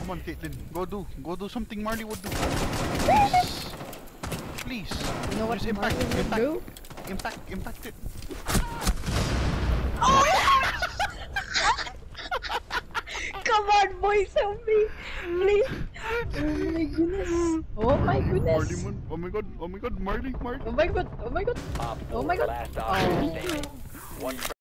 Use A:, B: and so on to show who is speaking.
A: Come on, Caitlyn. Go do something Marley would do. Please. Please.
B: You know what
A: Just
B: Marley would do?
A: Impact it.
B: Oh yeah! Come on, boys, help me! Please! Oh my goodness! Oh my goodness!
A: Marley, oh my god, Marley.
B: Oh my god! Oh my god! Oh my god!
C: Last
B: Oh.
C: operator standing. One